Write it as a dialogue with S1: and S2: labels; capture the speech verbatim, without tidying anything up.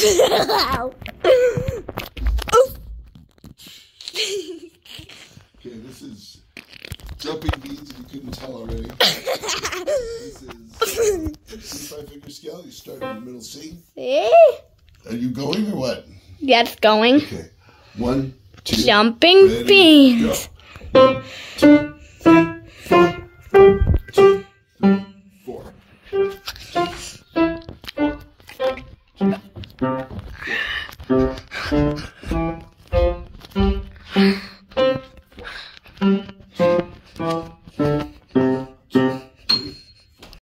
S1: Okay, this is jumping beans if you couldn't tell already. This is C five finger scale. You start in the middle C.
S2: See?
S1: Are you going or what?
S2: Yes, going.
S1: Okay. One, two.
S2: Jumping
S1: ready,
S2: beans.
S1: Go. One, two, three, four. One, two, three, four. Two, four. Two, four.